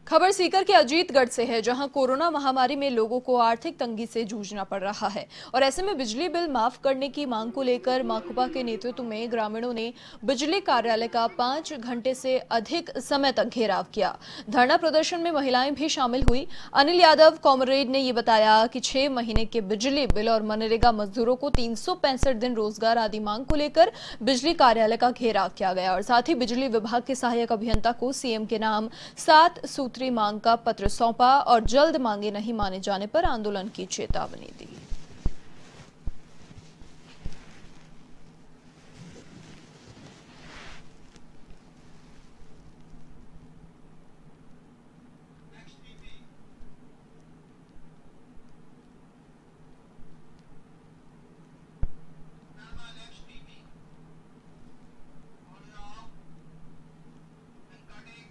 खबर सीकर के अजीतगढ़ से है, जहां कोरोना महामारी में लोगों को आर्थिक तंगी से जूझना पड़ रहा है और ऐसे में बिजली बिल माफ करने की मांग को लेकर माकपा के नेतृत्व में ग्रामीणों ने बिजली कार्यालय का 5 घंटे से अधिक समय तक घेराव किया। धरना प्रदर्शन में महिलाएं भी शामिल हुई। अनिल यादव कॉमरेड ने ये बताया कि 6 महीने के बिजली बिल और मनरेगा मजदूरों को 365 दिन रोजगार आदि मांग को लेकर बिजली कार्यालय का घेराव किया गया और साथ ही बिजली विभाग के सहायक अभियंता को सीएम के नाम 7 सूत्री मांग का पत्र सौंपा और जल्द मांगे नहीं माने जाने पर आंदोलन की चेतावनी दी।